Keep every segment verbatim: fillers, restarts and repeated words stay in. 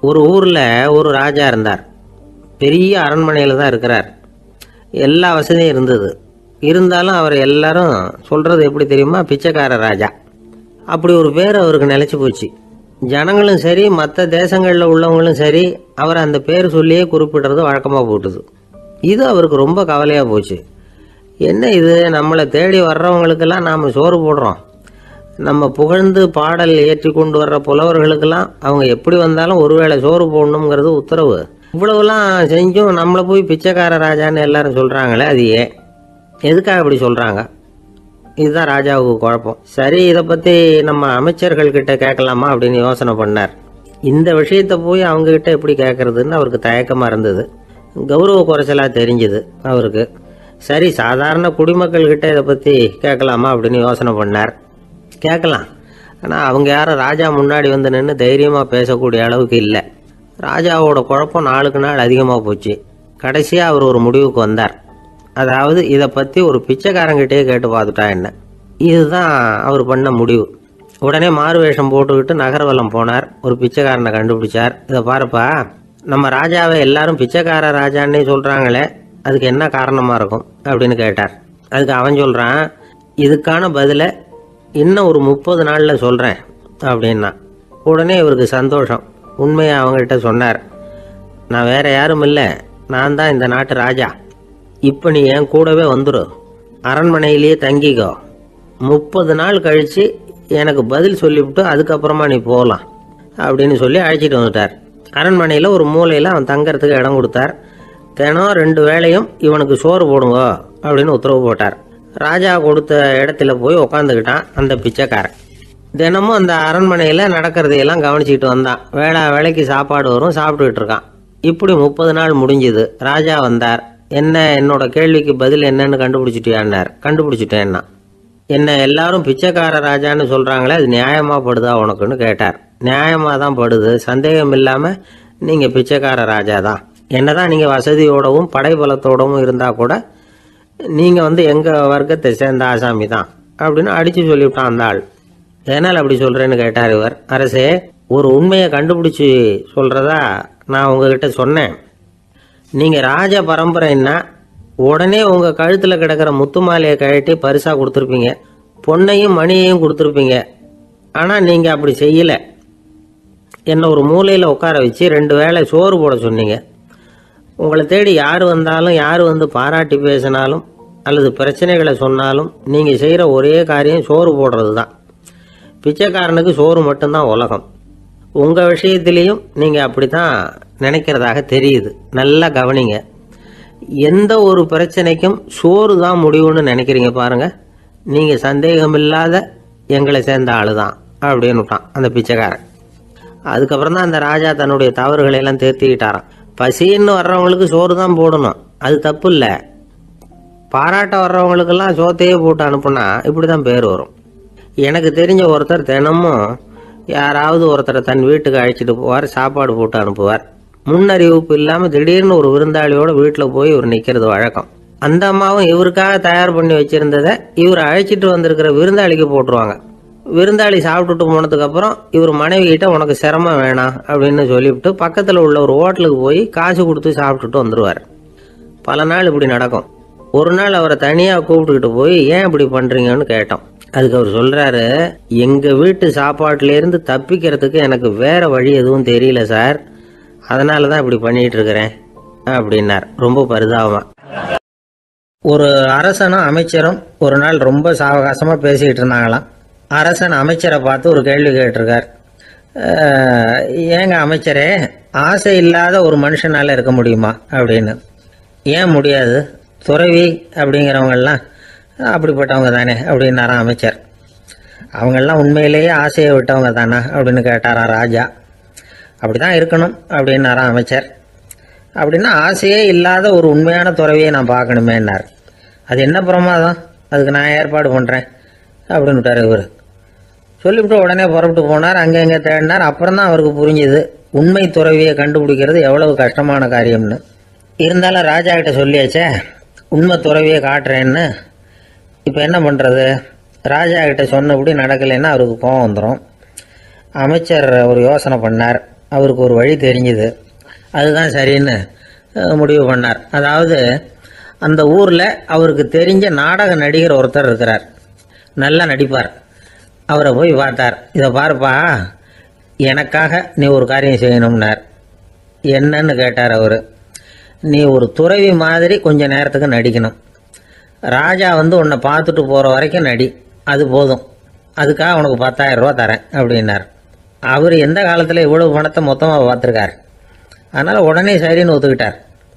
ஒரு ஊரில் ஒரு ராஜா இருந்தார். பெரிய அரண்மனையில் தான் இருக்கிறார். எல்லா வசதியும் இருந்தது. இருந்தாலும் அவர் எல்லாரும் சொல்கிறது எப்படி தெரியுமா, பிச்சைக்கார ராஜா. அப்படி ஒரு பேர் அவருக்கு நிலச்சி போச்சு. ஜனங்களும் சரி, மற்ற தேசங்களில் உள்ளவங்களும் சரி, அவர் அந்த பேர் சொல்லியே குறிப்பிடுறது வழக்கமாக போட்டுது. இது அவருக்கு ரொம்ப கவலையாக போச்சு. என்ன இது, நம்மளை தேடி வர்றவங்களுக்கெல்லாம் நாம் சோறு போடுறோம், நம்ம புகழ்ந்து பாடல் ஏற்றி கொண்டு வர்ற புலவர்களுக்கெல்லாம் அவங்க எப்படி வந்தாலும் ஒருவேளை சோறு போடணுங்கிறது உத்தரவு. இவ்வளவுலாம் செஞ்சும் நம்மளை போய் பிச்சைக்கார ராஜான்னு எல்லாரும் சொல்கிறாங்களே, அது ஏன், எதுக்காக இப்படி சொல்கிறாங்க? இதுதான் ராஜாவுக்கு குழப்பம். சரி, இதை பற்றி நம்ம அமைச்சர்கள் கிட்ட கேட்கலாமா அப்படின்னு யோசனை பண்ணார். இந்த விஷயத்தை போய் அவங்கக்கிட்ட எப்படி கேட்கறதுன்னு அவருக்கு தயக்கமாக இருந்தது. கௌரவ குறைச்சலாக தெரிஞ்சுது அவருக்கு. சரி, சாதாரண குடிமக்கள்கிட்ட இதை பற்றி கேட்கலாமா அப்படின்னு யோசனை பண்ணார். கேட்கலாம், ஆனால் அவங்க யாரும் ராஜா முன்னாடி வந்து நின்று தைரியமாக பேசக்கூடிய அளவுக்கு இல்லை. ராஜாவோட குழப்பம் நாளுக்கு நாள் அதிகமாக போச்சு. கடைசியாக அவர் ஒரு முடிவுக்கு வந்தார். அதாவது இதை பற்றி ஒரு பிச்சைக்காரங்கிட்டே கேட்டு பார்த்துட்டா என்ன. இதுதான் அவர் பண்ண முடிவு. உடனே மாறு வேஷம் போட்டுக்கிட்டு நகர்வலம் போனார். ஒரு பிச்சைக்காரனை கண்டுபிடிச்சார். இதை பாருப்பா, நம்ம ராஜாவை எல்லாரும் பிச்சைக்கார ராஜான்னே சொல்கிறாங்களே, அதுக்கு என்ன காரணமாக இருக்கும் அப்படின்னு கேட்டார். அதுக்கு அவன் சொல்கிறான், இதுக்கான பதிலை இன்னும் ஒரு முப்பது நாளில் சொல்கிறேன் அப்படின்னா. உடனே இவருக்கு சந்தோஷம். உண்மையை அவங்ககிட்ட சொன்னார். நான் வேற யாரும் இல்லை, நான் தான் இந்த நாட்டு ராஜா. இப்போ நீ என் கூடவே வந்துடும், அரண்மனையிலேயே தங்கிக்கோ. முப்பது நாள் கழித்து எனக்கு பதில் சொல்லிவிட்டு அதுக்கப்புறமா நீ போகலாம் அப்படின்னு சொல்லி அழைச்சிட்டு வந்துட்டார். அரண்மனையில் ஒரு மூலையில் அவன் தங்கறதுக்கு இடம் கொடுத்தார். தினம் ரெண்டு வேளையும் இவனுக்கு சோறு போடுங்க அப்படின்னு உத்தரவு போட்டார். ராஜா கொடுத்த இடத்துல போய் உக்காந்துக்கிட்டான் அந்த பிச்சைக்காரன். தினமும் அந்த அரண்மனையில் நடக்கிறதையெல்லாம் கவனிச்சிக்கிட்டு வந்தான். வேளா வேலைக்கு சாப்பாடு வரும், சாப்பிட்டுக்கிட்டு இருக்கான். இப்படி முப்பது நாள் முடிஞ்சுது. ராஜா வந்தார். என்ன, என்னோட கேள்விக்கு பதில் என்னன்னு கண்டுபிடிச்சிட்டியான்னார். கண்டுபிடிச்சிட்டேன்னா. என்ன எல்லாரும் பிச்சைக்கார ராஜான்னு சொல்கிறாங்களே, அது நியாயமாக படுதா உனக்குன்னு கேட்டார். நியாயமாக தான் படுது, சந்தேகம் இல்லாமல் நீங்கள் பிச்சைக்கார ராஜா தான். என்னதான் நீங்கள் வசதியோடவும் படைபலத்தோடவும் இருந்தால் கூட நீங்கள் வந்து எங்கள் வர்க்கத்தை சேர்ந்த ஆசாமி தான் அப்படின்னு அடித்து சொல்லிவிட்டான் அந்த ஆள். என்னால் அப்படி சொல்கிறேன்னு கேட்டார் இவர். அரசே, ஒரு உண்மையை கண்டுபிடிச்சி சொல்கிறதா நான் உங்ககிட்ட சொன்னேன். நீங்கள் ராஜ பரம்பரைன்னா உடனே உங்கள் கழுத்தில் கிடக்கிற முத்து மாலையை கழட்டி பரிசாக கொடுத்துருப்பீங்க, பொண்ணையும் மணியையும் கொடுத்துருப்பீங்க. ஆனால் நீங்கள் அப்படி செய்யலை. என்னை ஒரு மூலையில் உட்கார வச்சு ரெண்டு வேளை சோறு போட சொன்னீங்க. உங்களை தேடி யார் வந்தாலும், யார் வந்து பாராட்டி பேசினாலும் அல்லது பிரச்சனைகளை சொன்னாலும் நீங்கள் செய்கிற ஒரே காரியம் சோறு போடுறது தான். பிச்சைக்காரனுக்கு சோறு மட்டும்தான் உலகம். உங்கள் விஷயத்திலையும் நீங்கள் அப்படி தான் நினைக்கிறதாக தெரியுது. நல்லா கவனிங்க. எந்த ஒரு பிரச்சனைக்கும் சோறு தான் முடிவுன்னு நினைக்கிறீங்க பாருங்க. நீங்கள் சந்தேகமில்லாத எங்களை சேர்ந்த ஆளு தான் அப்படின்னு விட்டான் அந்த பிச்சைக்காரன். அதுக்கப்புறம் தான் அந்த ராஜா தன்னுடைய தவறுகளை எல்லாம் தேர்த்திக்கிட்டாராம். பசின்னு வர்றவங்களுக்கு சோறு தான் போடணும், அது தப்பு இல்லை. பாராட்ட வர்றவங்களுக்கெல்லாம் சோத்தையே போட்டு அனுப்புனா இப்படி தான் பேர் வரும். எனக்கு தெரிஞ்ச ஒருத்தர் தினமும் யாராவது ஒருத்தரை தன் வீட்டுக்கு அழைச்சிட்டு போவார், சாப்பாடு போட்டு அனுப்புவார். முன்னறிவிப்பு இல்லாமல் திடீர்னு ஒரு விருந்தாளியோட வீட்டில் போய் இவர் நிற்கிறது வழக்கம். அந்த அம்மாவும் இவருக்காக தயார் பண்ணி வச்சிருந்ததை இவர் அழைச்சிட்டு வந்திருக்கிற விருந்தாளிக்கு போட்டுருவாங்க. விருந்தாளி சாப்பிட்டுட்டு போனதுக்கப்புறம் இவர் மனைவி கிட்ட உனக்கு சிரமம் வேணாம் அப்படின்னு சொல்லிவிட்டு பக்கத்தில் உள்ள ஒரு ஹோட்டலுக்கு போய் காசு கொடுத்து சாப்பிட்டுட்டு வந்துடுவார். பல நாள் இப்படி நடக்கும். ஒரு நாள் அவரை தனியாக கூப்பிட்டுக்கிட்டு போய் ஏன் இப்படி பண்ணுறீங்கன்னு கேட்டோம். அதுக்கு அவர் சொல்கிறாரு, எங்கள் வீட்டு சாப்பாட்டிலேருந்து தப்பிக்கிறதுக்கு எனக்கு வேற வழி எதுவும் தெரியல சார், அதனால தான் இப்படி பண்ணிட்டு இருக்கிறேன் அப்படின்னார் ரொம்ப பரிதாபமாக. ஒரு அரசனும் அமைச்சரும் ஒரு நாள் ரொம்ப சாவகாசமாக பேசிக்கிட்டு இருந்தாங்களாம். அரசன் அமைச்சரை பார்த்து ஒரு கேள்வி கேட்டிருக்கார். ஏங்க அமைச்சரே, ஆசை இல்லாத ஒரு மனுஷனால் இருக்க முடியுமா அப்படின்னு. ஏன் முடியாது, துறவி அப்படிங்கிறவங்கெல்லாம் அப்படிப்பட்டவங்க தானே அப்படின்னாராம் அமைச்சர். அவங்கெல்லாம் உண்மையிலேயே ஆசையை விட்டவங்க தானே அப்படின்னு கேட்டாரா ராஜா. அப்படி தான் இருக்கணும் அப்படின்னாராம் அமைச்சர். அப்படின்னா ஆசையே இல்லாத ஒரு உண்மையான துறவியை நான் பார்க்கணுமேன்னார். அது என்ன பிரமாதம், அதுக்கு நான் ஏற்பாடு பண்ணுறேன் அப்படின்னு விட்டார் இவர். சொல்லிவிட்டு உடனே புறப்பட்டு போனார். அங்கே எங்கே தேடினார். அப்புறம் தான் அவருக்கு புரிஞ்சுது உண்மை துறவியை கண்டுபிடிக்கிறது எவ்வளவு கஷ்டமான காரியம்னு. இருந்தாலும் ராஜா கிட்ட சொல்லியாச்சே உண்மை துறவியை காட்டுறேன்னு. இப்போ என்ன பண்ணுறது, ராஜா கிட்ட சொன்னபடி நடக்கலைன்னா அவருக்கு கோபம் வந்துடும். அமைச்சர் ஒரு யோசனை பண்ணார். அவருக்கு ஒரு வழி தெரிஞ்சுது. அதுதான் சரின்னு முடிவு பண்ணார். அதாவது அந்த ஊரில் அவருக்கு தெரிஞ்ச நாடக நடிகர் ஒருத்தர் இருக்கிறார், நல்லா நடிப்பார். அவரை போய் பார்த்தார். இதை பாருப்பா, எனக்காக நீ ஒரு காரியம் செய்யணும்னார். என்னன்னு கேட்டார் அவர். நீ ஒரு துறவி மாதிரி கொஞ்ச நேரத்துக்கு நடிக்கணும். ராஜா வந்து உன்னை பார்த்துட்டு போகிற வரைக்கும் நடி, அது போதும். அதுக்காக உனக்கு பத்தாயிரம் ரூபா தரேன் அப்படின்னார். அவர் எந்த காலத்தில் இவ்வளவு பணத்தை மொத்தமாக பார்த்துருக்கார். அதனால் உடனே சரின்னு ஒத்துக்கிட்டார்.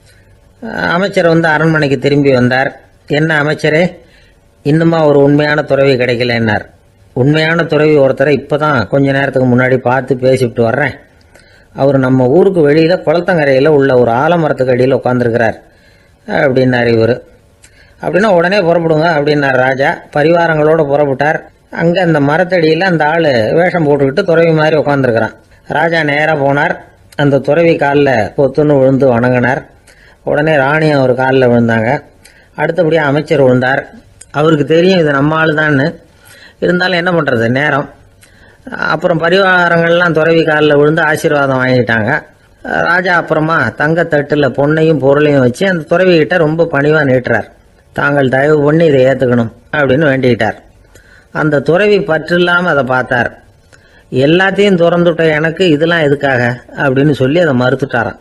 அமைச்சர் வந்து அரண்மனைக்கு திரும்பி வந்தார். என்ன அமைச்சரே, இன்னுமா ஒரு உண்மையான துறவி கிடைக்கலன்னார். உண்மையான துறவி ஒருத்தரை இப்போ தான் கொஞ்ச நேரத்துக்கு முன்னாடி பார்த்து பேசிவிட்டு வர்றேன். அவர் நம்ம ஊருக்கு வெளியில் குளத்தங்கரையில் உள்ள ஒரு ஆலமரத்துக்கு அடியில் உட்காந்துருக்கிறார் அப்படின்னார் இவர். அப்படின்னா உடனே புறப்படுங்க அப்படின்னார் ராஜா. பரிவாரங்களோடு புறப்பட்டார். அங்கே அந்த மரத்தடியில் அந்த ஆள் வேஷம் போட்டுக்கிட்டு துறவி மாதிரி உட்காந்துருக்கிறான். ராஜா நேராக போனார். அந்த துறவி காலில் பொத்துன்னு விழுந்து வணங்கினார். உடனே ராணி அவர் காலில் விழுந்தாங்க. அடுத்தபடியாக அமைச்சர் விழுந்தார். அவருக்கு தெரியும் இது நம்ம ஆள் தான்னு. இருந்தாலும் என்ன பண்ணுறது, நேரம். அப்புறம் பரிவாரங்கள்லாம் துறவி காலில் விழுந்து ஆசீர்வாதம் வாங்கிட்டாங்க. ராஜா அப்புறமா தங்கத்தட்டில் பொண்ணையும் பொருளையும் வச்சு அந்த துறவிகிட்ட ரொம்ப பணிவாக நீட்டுறார். தாங்கள் தயவு பண்ணி இதை ஏற்றுக்கணும் அப்படின்னு வேண்டிக்கிட்டார். அந்த துறவி பற்று இல்லாமல் அதை பார்த்தார். எல்லாத்தையும் திறந்துட்ட எனக்கு இதெல்லாம் எதுக்காக அப்படின்னு சொல்லி அதை மறுத்துட்டாராம்.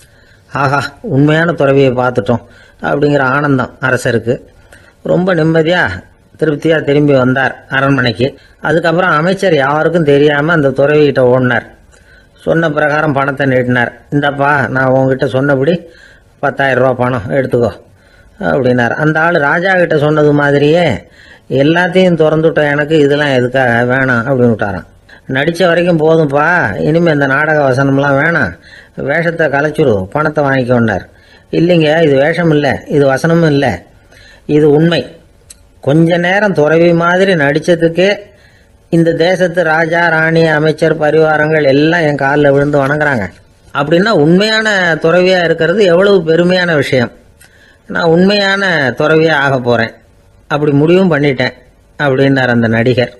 ஆஹா, உண்மையான துறவியை பார்த்துட்டோம் அப்படிங்கிற ஆனந்தம் அரசருக்கு. ரொம்ப நிம்மதியாக திருப்தியாக திரும்பி வந்தார் அரண்மனைக்கு. அதுக்கப்புறம் அமைச்சர் யாருக்கும் தெரியாமல் அந்த துறவிகிட்ட ஓடினார். சொன்ன பிரகாரம் பணத்தை நீட்டினார். இந்தப்பா, நான் உங்ககிட்ட சொன்னபடி பத்தாயிரம் ரூபா பணம் எடுத்துக்கோ அப்படின்னார். அந்த ஆள் ராஜா கிட்ட சொன்னது மாதிரியே எல்லாத்தையும் திறந்துட்ட எனக்கு இதெல்லாம் எதுக்காக வேணாம் அப்படின்னு விட்டாரான். நடித்த வரைக்கும் போதும்ப்பா, இனிமேல் இந்த நாடக வசனம்லாம் வேணாம், வேஷத்தை கலைச்சிரு, பணத்தை வாங்கிக்கோன்னார். இல்லைங்க, இது வேஷம் இல்லை, இது வசனமும் இல்லை, இது உண்மை. கொஞ்ச நேரம் துறவி மாதிரி நடித்ததுக்கே இந்த தேசத்து ராஜா ராணி அமைச்சர் பரிவாரங்கள் எல்லாம் என் காலில் விழுந்து வணங்குறாங்க. அப்படின்னா உண்மையான துறவியாக இருக்கிறது எவ்வளவு பெருமையான விஷயம். நான் உண்மையான துறவியாக ஆக போகிறேன், அப்படி முடிவும் பண்ணிட்டேன் அப்படின்னார் அந்த நடிகர்.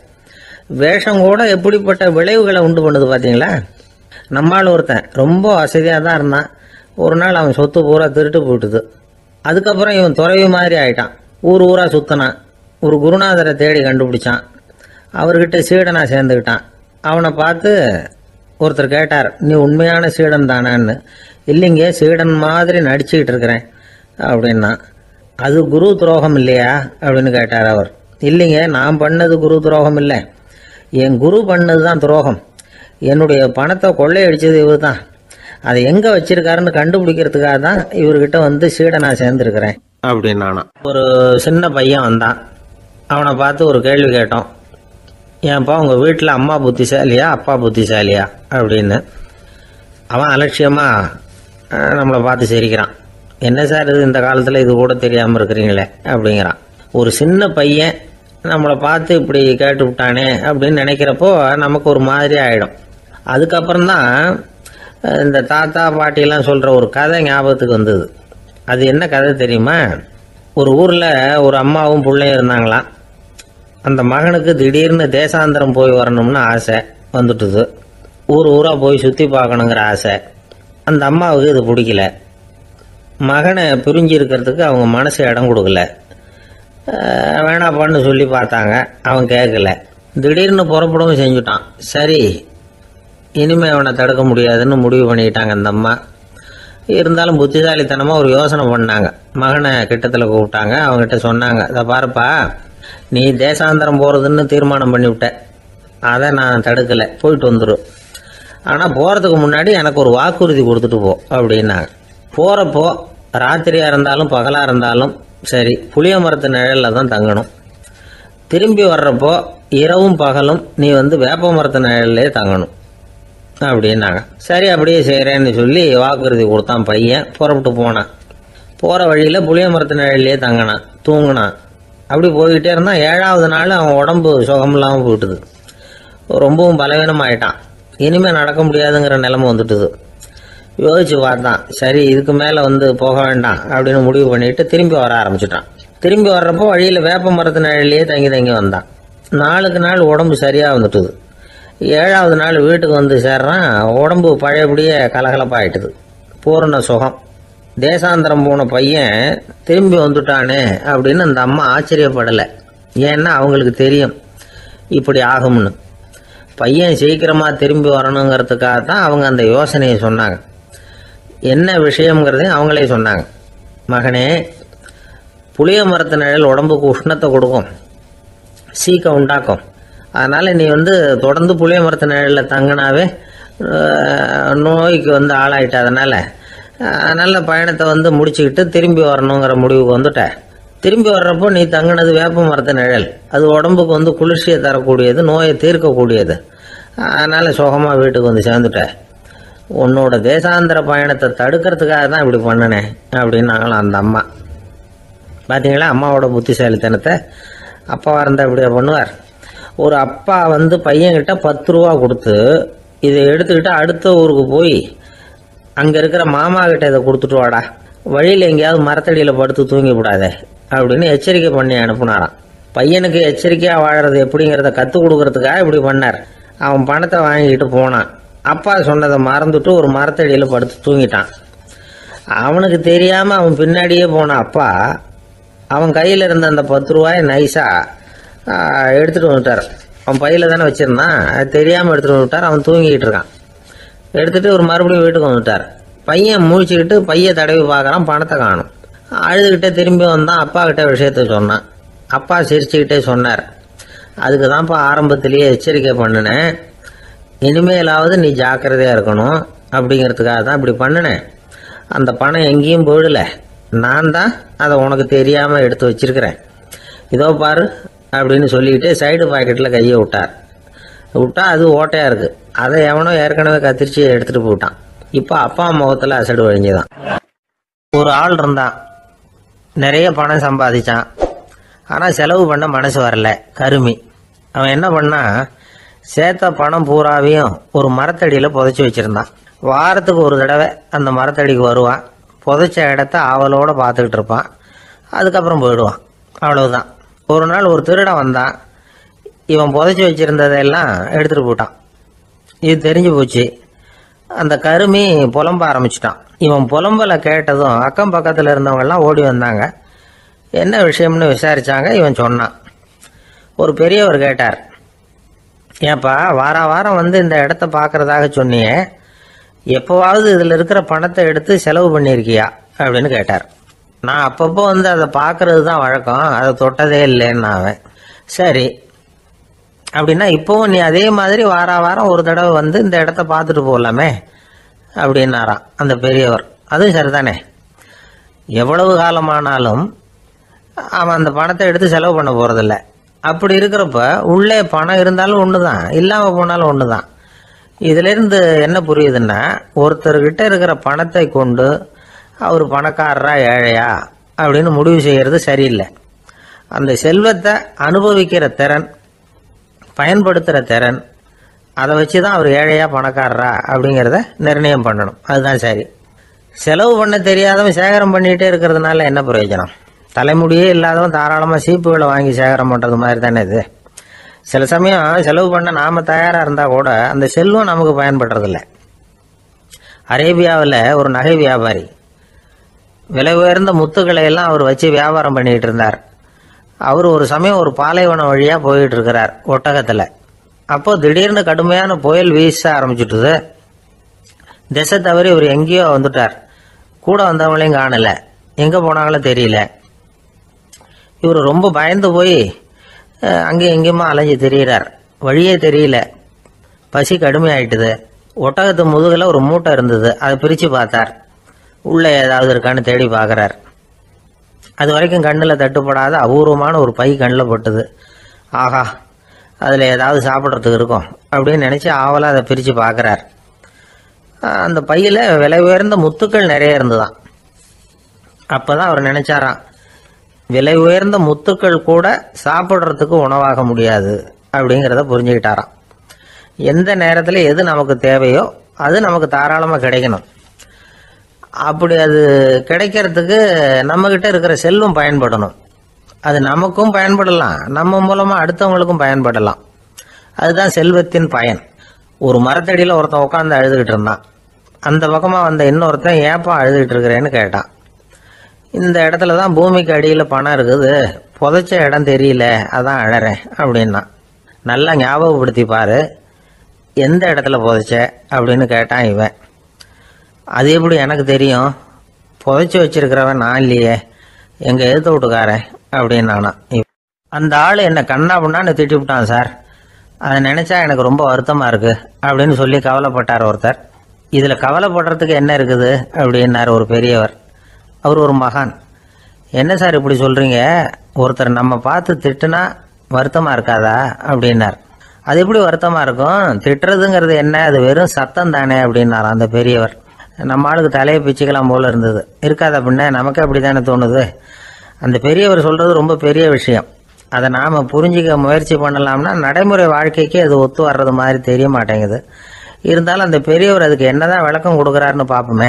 வேஷம் கூட எப்படிப்பட்ட விளைவுகளை உண்டு பண்ணுது பார்த்தீங்களா. நம்மால் ஒருத்தன் ரொம்ப வசதியாக தான் இருந்தான். ஒரு நாள் அவன் சொத்து பூரா திருட்டு போட்டுது. அதுக்கப்புறம் இவன் துறவி மாதிரி ஆயிட்டான். ஊர் ஊராக சுற்றினான். ஒரு குருநாதரை தேடி கண்டுபிடிச்சான். அவர்கிட்ட சீடனாக சேர்ந்துக்கிட்டான். அவனை பார்த்து ஒருத்தர் கேட்டார், நீ உண்மையான சீடன் தானான்னு. இல்லைங்க, சீடன் மாதிரி நடிச்சுக்கிட்டு இருக்கிறேன் அப்படின்னா. அது குரு துரோகம் இல்லையா அப்படின்னு கேட்டார் அவர். இல்லைங்க, நான் பண்ணது குரு துரோகம் இல்லை, என் குரு பண்ணது தான் துரோகம். என்னுடைய பணத்தை கொள்ளையடிச்சது இவர் தான். அதை எங்கே வச்சிருக்காருன்னு கண்டுபிடிக்கிறதுக்காக தான் இவர்கிட்ட வந்து சீடனாக சேர்ந்துருக்கிறேன் அப்படின்னானா. ஒரு சின்ன பையன் வந்தான். அவனை பார்த்து ஒரு கேள்வி கேட்டோம். ஏன்ப்பா, உங்கள் வீட்டில் அம்மா புத்திசாலியா அப்பா புத்திசாலியா அப்படின்னு. அவன் அலட்சியமாக நம்மளை பார்த்து சிரிக்கிறான். என்ன சார் இது, இந்த காலத்தில் இது கூட தெரியாமல் இருக்கிறீங்களே அப்படிங்கிறான். ஒரு சின்ன பையன் நம்மளை பார்த்து இப்படி கேட்டு விட்டானே அப்படின்னு நினைக்கிறப்போ நமக்கு ஒரு மாதிரி ஆகிடும். அதுக்கப்புறம்தான் இந்த தாத்தா பாட்டிலாம் சொல்கிற ஒரு கதை ஞாபகத்துக்கு வந்தது. அது என்ன கதை தெரியுமா? ஒரு ஊரில் ஒரு அம்மாவும் பிள்ளையும் இருந்தாங்களாம். அந்த மகனுக்கு திடீர்னு தேசாந்திரம் போய் வரணும்னு ஆசை வந்துட்டுது. ஊர் ஊராக போய் சுற்றி பார்க்கணுங்கிற ஆசை. அந்த அம்மாவுக்கு இது பிடிக்கல. மகனை பிரிஞ்சு இருக்கிறதுக்கு அவங்க மனசு இடம் கொடுக்கல. வேணாப்பான்னு சொல்லி பார்த்தாங்க, அவன் கேட்கல. திடீர்னு புறப்படவும் செஞ்சுட்டான். சரி, இனிமேல் அவனை தடுக்க முடியாதுன்னு முடிவு பண்ணிக்கிட்டாங்க அந்த அம்மா. இருந்தாலும் புத்திசாலித்தனமாக ஒரு யோசனை பண்ணாங்க. மகனை கிட்டத்தில் கூப்பிட்டாங்க. அவங்ககிட்ட சொன்னாங்க, இதை பாருப்பா, நீ தேசாந்திரம் போகிறதுன்னு தீர்மானம் பண்ணிவிட்ட, அதை நான் தடுக்கலை, போயிட்டு வந்துடும். ஆனால் போகிறதுக்கு முன்னாடி எனக்கு ஒரு வாக்குறுதி கொடுத்துட்டு போ அப்படின்னாங்க. போகிறப்போ ராத்திரியாக இருந்தாலும் பகலாக இருந்தாலும் சரி, புளிய மரத்து நிழலில் தான் தங்கணும். திரும்பி வர்றப்போ இரவும் பகலும் நீ வந்து வேப்ப மரத்து நிழல்லே தங்கணும் அப்படின்னாங்க. சரி, அப்படியே செய்கிறேன்னு சொல்லி வாக்குறுதி கொடுத்தான் பையன். புறப்பட்டு போனான். போகிற வழியில் புளிய மரத்து நிழல்லே தங்கினான், தூங்கினான். அப்படி போய்கிட்டே இருந்தான். ஏழாவது நாள் அவன் உடம்பு சுகமில்லாமல் போயிட்டுது. ரொம்பவும் பலவீனமாயிட்டான். இனிமேல் நடக்க முடியாதுங்கிற நிலைமை வந்துட்டுது. யோசிச்சு பார்த்தான். சரி, இதுக்கு மேலே வந்து போக வேண்டாம் அப்படின்னு முடிவு பண்ணிட்டு திரும்பி வர ஆரம்பிச்சிட்டான். திரும்பி வர்றப்போ வழியில் வேப்ப மரத்து நிழல்லையே தங்கி தங்கி வந்தான். நாளுக்கு நாள் உடம்பு சரியாக வந்துட்டுது. ஏழாவது நாள் வீட்டுக்கு வந்து சேர்றான். உடம்பு பழையபடியே கலகலப்பாயிட்டுது. பூரண சுகம். தேசாந்திரம் போன பையன் திரும்பி வந்துட்டானே அப்படின்னு அந்த அம்மா ஆச்சரியப்படலை. ஏன்னா அவங்களுக்கு தெரியும் இப்படி ஆகும்னு. பையன் சீக்கிரமாக திரும்பி வரணுங்கிறதுக்காக தான் அவங்க அந்த யோசனையை சொன்னாங்க. என்ன விஷயங்கிறதையும் அவங்களே சொன்னாங்க. மகனே, புளிய மரத்து நிழல் உடம்புக்கு உஷ்ணத்தை கொடுக்கும், சீக்கம் உண்டாக்கும். அதனால் நீ வந்து தொடர்ந்து புளிய மரத்து நிழலில் தங்கினாவே நோய்க்கு வந்து ஆளாயிட்ட. அதனால் நல்ல பயணத்தை வந்து முடிச்சுக்கிட்டு திரும்பி வரணுங்கிற முடிவுக்கு வந்துட்ட. திரும்பி வர்றப்போ நீ தங்கினது வேப்ப மரத்து நிழல். அது உடம்புக்கு வந்து குளிர்ச்சியை தரக்கூடியது, நோயை தீர்க்கக்கூடியது. அதனால் சுகமாக வீட்டுக்கு வந்து சேர்ந்துட்ட. உன்னோட தேசாந்திர பயணத்தை தடுக்கிறதுக்காக தான் இப்படி பண்ணினேன் அப்படின்னாங்களாம் அந்த அம்மா. பார்த்தீங்களா அம்மாவோட புத்திசாலித்தனத்தை? அப்பாவாக இருந்தால் இப்படியா பண்ணுவார்? ஒரு அப்பா வந்து பையன்கிட்ட பத்து ரூபா கொடுத்து இதை எடுத்துக்கிட்டு அடுத்த ஊருக்கு போய் அங்கே இருக்கிற மாமா கிட்ட இதை கொடுத்துட்டு வாடா, வழியில் எங்கேயாவது மரத்தடியில் படுத்து தூங்கி விடாதே அப்படின்னு எச்சரிக்கை பண்ணி அனுப்புனாராம். பையனுக்கு எச்சரிக்கையாக வாழறது எப்படிங்கிறத கற்றுக் கொடுக்கறதுக்காக இப்படி பண்ணார். அவன் பணத்தை வாங்கிக்கிட்டு போனான். அப்பா சொன்னதை மறந்துட்டு ஒரு மரத்தடியில் படுத்து தூங்கிட்டான். அவனுக்கு தெரியாமல் அவன் பின்னாடியே போன அப்பா அவன் கையில் இருந்த அந்த பத்து ரூபாய் நைஸாக எடுத்துகிட்டு வந்துட்டார். அவன் பையில் தானே வச்சுருந்தான், அது தெரியாமல் எடுத்துகிட்டு வந்துட்டார். அவன் தூங்கிக்கிட்டு இருக்கான். எடுத்துகிட்டு ஒரு மறுபடியும் வீட்டுக்கு வந்துட்டார். பையன் முழிச்சுக்கிட்டு பைய தடவி பார்க்குறான், பணத்தை காணும். அழுதுகிட்டே திரும்பி வந்தான். அப்பா கிட்ட விஷயத்த சொன்னான். அப்பா சிரிச்சுக்கிட்டே சொன்னார், அதுக்கு தான்ப்பா ஆரம்பத்திலேயே எச்சரிக்கை பண்ணினேன், இனிமேலாவது நீ ஜாக்கிரதையாக இருக்கணும் அப்படிங்கிறதுக்காக தான் இப்படி பண்ணினேன். அந்த பணம் எங்கேயும் போயிடல, நான் தான் அதை உனக்கு தெரியாமல் எடுத்து வச்சிருக்கிறேன். இதோ பாரு அப்படின்னு சொல்லிக்கிட்டு சைடு பாக்கெட்டில் கையை விட்டார். விட்டா அது ஓட்டையாக இருக்குது. அதை எவனோ ஏற்கனவே கத்திரிச்சு எடுத்துகிட்டு போட்டான். இப்போ அப்பா முகத்தில் அசடு வழிஞ்சுதான். ஒரு ஆள் இருந்தான், நிறைய பணம் சம்பாதிச்சான். ஆனால் செலவு பண்ண மனசு வரல, கருமி. அவன் என்ன பண்ணா, சேர்த்த பணம் பூராவையும் ஒரு மரத்தடியில் புதைச்சி வச்சுருந்தான். வாரத்துக்கு ஒரு தடவை அந்த மரத்தடிக்கு வருவான். புதைச்ச இடத்த ஆவலோடு பார்த்துக்கிட்டு இருப்பான். அதுக்கப்புறம் போயிடுவான். அவ்வளவுதான். ஒரு நாள் ஒரு திருடன் வந்தான். இவன் புதைச்சி வச்சுருந்ததெல்லாம் எடுத்துகிட்டு போட்டான். இது தெரிஞ்சு போச்சு. அந்த கருமி புலம்ப ஆரம்பிச்சிட்டான். இவன் புலம்பலை கேட்டதும் அக்கம் பக்கத்தில் இருந்தவங்கெல்லாம் ஓடி வந்தாங்க. என்ன விஷயம்னு விசாரித்தாங்க. இவன் சொன்னான். ஒரு பெரியவர் கேட்டார், ஏப்பா வார வாரம் வந்து இந்த இடத்த பார்க்குறதாக சொன்னியே, எப்போவாவது இதில் இருக்கிற பணத்தை எடுத்து செலவு பண்ணியிருக்கியா அப்படின்னு கேட்டார். நான் அப்பப்போ வந்து அதை பார்க்கறது தான் வழக்கம், அதை தொட்டதே இல்லைன்னு அவன். சரி அப்படின்னா இப்போவும் நீ அதே மாதிரி வார வாரம் ஒரு தடவை வந்து இந்த இடத்த பார்த்துட்டு போகலாமே அப்படின்னாராம் அந்த பெரியவர். அதுவும் சரிதானே, எவ்வளவு காலமானாலும் அவன் அந்த பணத்தை எடுத்து செலவு பண்ண போகிறதில்ல. அப்படி இருக்கிறப்ப உள்ளே பணம் இருந்தாலும் ஒன்று தான், இல்லாமல் போனாலும் ஒன்று தான். இதிலிருந்து என்ன புரியுதுன்னா, ஒருத்தர்கிட்ட இருக்கிற பணத்தை கொண்டு அவர் பணக்காரரா ஏழையா அப்படின்னு முடிவு செய்கிறது சரியில்லை. அந்த செல்வத்தை அனுபவிக்கிற திறன், பயன்படுத்துகிற திறன், அதை வச்சு தான் அவர் ஏழையா பணக்காரரா அப்படிங்கிறத நிர்ணயம் பண்ணணும். அதுதான் சரி. செலவு பண்ண தெரியாதவன் சேகரம் பண்ணிகிட்டே இருக்கிறதுனால என்ன பிரயோஜனம்? தலைமுடியே இல்லாதவன் தாராளமாக சீப்புகளை வாங்கி சேகரம் பண்ணுறது மாதிரி தானே இது. சில சமயம் செலவு பண்ண நாம் தயாராக இருந்தால் கூட அந்த செல்வம் நமக்கு பயன்படுறதில்ல. அரேபியாவில் ஒரு நகை வியாபாரி விலை உயர்ந்த முத்துக்களை எல்லாம் அவர் வச்சு வியாபாரம் பண்ணிகிட்டு இருந்தார். அவர் ஒரு சமயம் ஒரு பாலைவனம் வழியாக போயிட்டு இருக்கிறார் ஒட்டகத்தில். அப்போ திடீர்னு கடுமையான புயல் வீச ஆரம்பிச்சுட்டுது. திசை தவறி இவர் எங்கேயோ வந்துட்டார். கூட வந்தவங்களையும் காணலை, எங்கே போனாங்களோ தெரியல. இவர் ரொம்ப பயந்து போய் அங்கேயும் எங்கேயுமா அலைஞ்சு தெரிகிறார். வழியே தெரியல. பசி கடுமையாயிட்டுது. ஒட்டகத்து முதுகில் ஒரு மூட்டை இருந்தது. அதை பிரித்து பார்த்தார். உள்ளே ஏதாவது இருக்கான்னு தேடி பார்க்குறார். அது வரைக்கும் கண்ணில் தட்டுப்படாத அபூர்வமான ஒரு பை கண்ணில் பட்டுது. ஆஹா, அதில் ஏதாவது சாப்பிட்றதுக்கு இருக்கும் அப்படின்னு நினச்சி ஆவலாக அதை பிரித்து பார்க்குறார். அந்த பையில் விலை உயர்ந்த முத்துக்கள் நிறைய இருந்துதான். அப்போ தான் அவர் நினச்சாராம், விலை உயர்ந்த முத்துக்கள் கூட சாப்பிட்றதுக்கு உணவாக முடியாது அப்படிங்கிறத புரிஞ்சுக்கிட்டாராம். எந்த நேரத்தில் எது நமக்கு தேவையோ அது நமக்கு தாராளமாக கிடைக்கணும். அப்படி அது கிடைக்கிறதுக்கு நம்மக்கிட்ட இருக்கிற செல்வம் பயன்படணும். அது நமக்கும் பயன்படலாம், நம்ம மூலமாக அடுத்தவங்களுக்கும் பயன்படலாம். அதுதான் செல்வத்தின் பயன். ஒரு மரத்தடியில் ஒருத்தன் உட்காந்து அழுதுகிட்டு இருந்தான். அந்த பக்கமாக வந்த இன்னொருத்தன் ஏப்பா அழுதுகிட்டு இருக்கிறேன்னு கேட்டான். இந்த இடத்துல தான் பூமிக்கு அடியில் பணம் இருக்குது, புதைச்ச இடம் தெரியல, அதான் அழறேன் அப்படின்னா. நல்லா ஞாபகப்படுத்தி பாரு, எந்த இடத்துல புதைச்ச அப்படின்னு கேட்டான் இவன். அது எப்படி எனக்கு தெரியும், புதைச்சி வச்சிருக்கிறவன் நான் இல்லையே, எங்கள் எழுத்து வீட்டுக்காரன் அப்படின்னானா. அந்த ஆள் என்னை கண்ணா பண்ணான்னு திட்டி விட்டான் சார், அதை நினச்சா எனக்கு ரொம்ப வருத்தமாக இருக்குது அப்படின்னு சொல்லி கவலைப்பட்டார் ஒருத்தர். இதில் கவலைப்படுறதுக்கு என்ன இருக்குது அப்படின்னார் ஒரு பெரியவர். அவர் ஒரு மகான். என்ன சார் இப்படி சொல்கிறீங்க, ஒருத்தர் நம்ம பார்த்து திட்டுனா வருத்தமாக இருக்காதா அப்படின்னார். அது எப்படி வருத்தமாக இருக்கும், திட்டுறதுங்கிறது என்ன, அது வெறும் சத்தம் தானே அப்படின்னார் அந்த பெரியவர். நம்ம ஆளுக்கு தலையை பிச்சுக்கலாம் போல இருந்தது. இருக்காது அப்படின்னா நமக்கு அப்படி தானே தோணுது. அந்த பெரியவர் சொல்கிறது ரொம்ப பெரிய விஷயம். அதை நாம் புரிஞ்சிக்க முயற்சி பண்ணலாம்னா நடைமுறை வாழ்க்கைக்கு அது ஒத்து வர்றது மாதிரி தெரிய மாட்டேங்குது. இருந்தாலும் அந்த பெரியவர் அதுக்கு என்னதான் விளக்கம் கொடுக்குறாருன்னு பார்ப்போமே.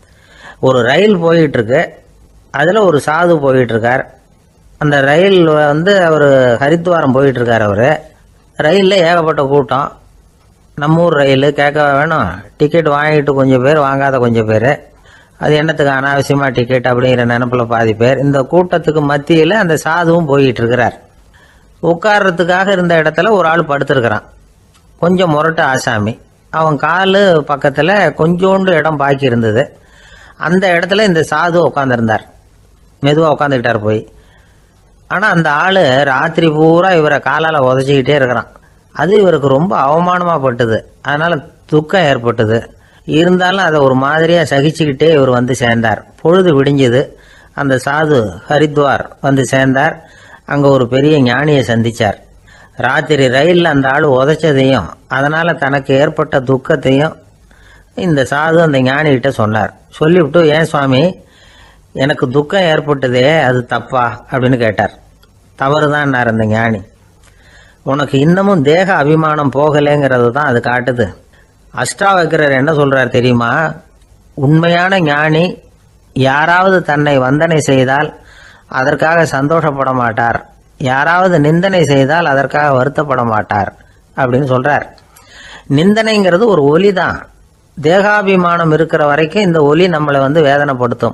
ஒரு ரயில் போயிட்டுருக்கு, அதில் ஒரு சாது போயிட்டுருக்கார். அந்த ரயில் வந்து அவர் ஹரித்வாரம் போயிட்டுருக்கார். அவர் ரயிலில் ஏகப்பட்ட கூட்டம். நம்ம ஊர் ரயில் கேட்க வேணும், டிக்கெட் வாங்கிட்டு கொஞ்சம் பேர், வாங்காத கொஞ்சம் பேர். அது என்னத்துக்கு அனாவசியமாக டிக்கெட் அப்படிங்கிற நினப்பில் பாதி பேர். இந்த கூட்டத்துக்கு மத்தியில் அந்த சாதுவும் போயிட்டு இருக்கிறார். உட்கார்றதுக்காக இருந்த இடத்துல ஒரு ஆள் படுத்துருக்கிறான், கொஞ்சம் முரட்டு ஆசாமி. அவன் காலு பக்கத்தில் கொஞ்சோண்டு இடம் பாக்கி இருந்தது. அந்த இடத்துல இந்த சாது உட்காந்துருந்தார். மெதுவாக உட்காந்துக்கிட்டார் போய். ஆனால் அந்த ஆள் ராத்திரி பூரா இவரை காலால் உதச்சிக்கிட்டே இருக்கிறான். அது இவருக்கு ரொம்ப அவமானமாக பட்டுது. அதனால் துக்கம் ஏற்பட்டது. இருந்தாலும் அதை ஒரு மாதிரியாக சகிச்சுக்கிட்டே இவர் வந்து சேர்ந்தார். பொழுது விடிஞ்சது. அந்த சாது ஹரித்வார் வந்து சேர்ந்தார். அங்கே ஒரு பெரிய ஞானியை சந்தித்தார். ராத்திரி ரயிலில் அந்த ஆள் உதைச்சதையும் அதனால் தனக்கு ஏற்பட்ட துக்கத்தையும் இந்த சாது அந்த ஞானிகிட்ட சொன்னார். சொல்லிவிட்டு, ஏன் சுவாமி, எனக்கு துக்கம் ஏற்பட்டதே அது தப்பா அப்படின்னு கேட்டார். தவறு தான்னார் அந்த ஞானி. உனக்கு இன்னமும் தேக அபிமானம் போகலைங்கிறது தான் அது காட்டுது. அஷ்டாவக்கரர் என்ன சொல்றார் தெரியுமா, உண்மையான ஞானி யாராவது தன்னை வந்தனை செய்தால் அதற்காக சந்தோஷப்பட மாட்டார், யாராவது நிந்தனை செய்தால் அதற்காக வருத்தப்பட மாட்டார் அப்படின்னு சொல்றார். நிந்தனைங்கிறது ஒரு ஒலி தான். தேகாபிமானம் இருக்கிற வரைக்கும் இந்த ஒலி நம்மளை வந்து வேதனைப்படுத்தும்.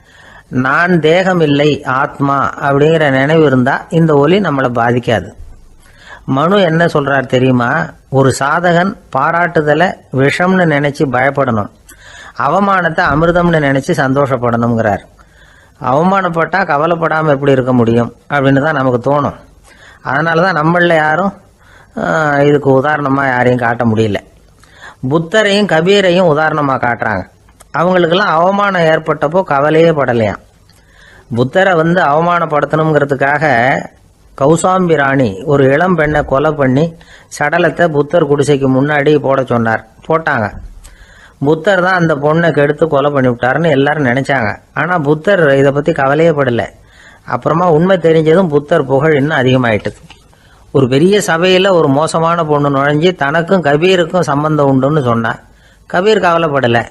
நான் தேகம் இல்லை, ஆத்மா அப்படிங்கிற நினைவு இருந்தா இந்த ஒலி நம்மளை பாதிக்காது. மனு என்ன சொல்றார் தெரியுமா, ஒரு சாதகன் பாராட்டுதலை விஷம்னு நினைச்சு பயப்படணும், அவமானத்தை அமிர்தம்னு நினைச்சு சந்தோஷப்படணுங்கிறார். அவமானப்பட்டா கவலைப்படாமல் எப்படி இருக்க முடியும் அப்படின்னு தான் நமக்கு தோணும். அதனால தான் நம்மள யாரும் இதுக்கு உதாரணமாக யாரையும் காட்ட முடியல. புத்தரையும் கபீரையும் உதாரணமாக காட்டுறாங்க. அவங்களுக்கெல்லாம் அவமானம் ஏற்பட்டப்போ கவலையே படலையாம். புத்தரை வந்து அவமானப்படுத்தணுங்கிறதுக்காக கௌசாம்பி ராணி ஒரு இளம் பெண்ணை கொலை பண்ணி சடலத்தை புத்தர் குடிசைக்கு முன்னாடி போட சொன்னார். போட்டாங்க. புத்தர் தான் அந்த பொண்ணை கெடுத்து கொலை பண்ணி விட்டாருன்னு எல்லாரும் நினைச்சாங்க. ஆனால் புத்தர் இதை பற்றி கவலையே படலை. அப்புறமா உண்மை தெரிஞ்சதும் புத்தர் புகழ் இன்னும் அதிகமாயிட்டுது. ஒரு பெரிய சபையில் ஒரு மோசமான பொண்ணு நுழைஞ்சி தனக்கும் கபீருக்கும் சம்பந்தம் உண்டுன்னு சொன்னா. கபீர் கவலைப்படலை.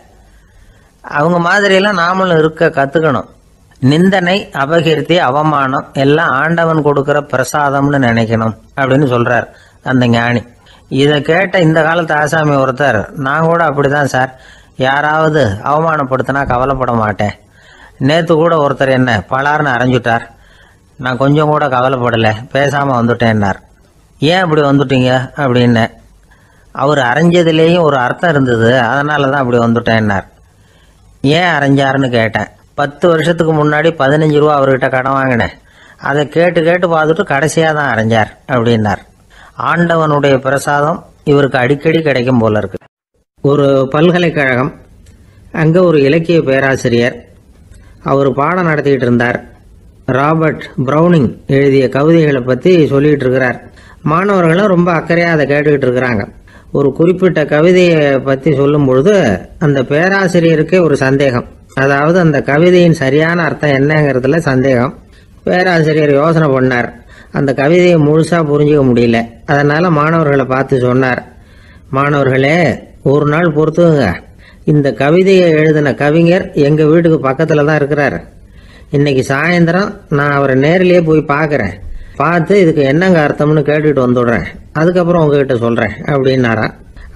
அவங்க மாதிரியெல்லாம் நாமளும் இருக்க கற்றுக்கணும். நிந்தனை, அபகீர்த்தி, அவமானம் எல்லாம் ஆண்டவன் கொடுக்குற பிரசாதம்னு நினைக்கணும் அப்படின்னு சொல்றார் அந்த ஞானி. இதை கேட்ட இந்த காலத்து ஆசாமி ஒருத்தர், நான் கூட அப்படிதான் சார், யாராவது அவமானப்படுத்தினா கவலைப்பட மாட்டேன். நேற்று கூட ஒருத்தர் என்ன பலார்னு அரைஞ்சுட்டார், நான் கொஞ்சம் கூட கவலைப்படலை, பேசாமல் வந்துட்டேன்னார். ஏன் அப்படி வந்துட்டீங்க அப்படின்னு. அவர் அரைஞ்சதுலேயும் ஒரு அர்த்தம் இருந்தது, அதனால தான் அப்படி வந்துட்டேன்னார். ஏன் அரைஞ்சாருன்னு கேட்டேன். பத்து வருஷத்துக்கு முன்னாடி பதினஞ்சு ரூபா அவர்கிட்ட கடன் வாங்கினேன், அதை கேட்டு கேட்டு பார்த்துட்டு கடைசியாக தான் அரைஞ்சார் அப்படின்னார். ஆண்டவனுடைய பிரசாதம் இவருக்கு அடிக்கடி கிடைக்கும் போல இருக்கு. ஒரு பல்கலைக்கழகம், அங்கே ஒரு இலக்கிய பேராசிரியர், அவர் பாடம் நடத்திக்கிட்டு இருந்தார். ராபர்ட் ப்ரௌனிங் எழுதிய கவிதைகளை பற்றி சொல்லிகிட்டு இருக்கிறார். மாணவர்களும் ரொம்ப அக்கறையாக அதை கேட்டுக்கிட்டு இருக்கிறாங்க. ஒரு குறிப்பிட்ட கவிதையை பற்றி சொல்லும் பொழுது அந்த பேராசிரியருக்கே ஒரு சந்தேகம். அதாவது அந்த கவிதையின் சரியான அர்த்தம் என்னங்கிறதுல சந்தேகம். பேராசிரியர் யோசனை பண்ணார். அந்த கவிதையை முழுசாக புரிஞ்சிக்க முடியல. அதனால் மாணவர்களை பார்த்து சொன்னார், மாணவர்களே, ஒரு நாள் பொறுத்துங்க, இந்த கவிதையை எழுதின கவிஞர் எங்கள் வீட்டுக்கு பக்கத்தில் தான் இருக்கிறார். இன்னைக்கு சாயந்தரம் நான் அவரை நேரிலேயே போய் பார்க்குறேன், பார்த்து இதுக்கு என்னங்க அர்த்தம்னு கேட்டுட்டு வந்துடுறேன், அதுக்கப்புறம் உங்ககிட்ட சொல்கிறேன் அப்படின்னாராம்.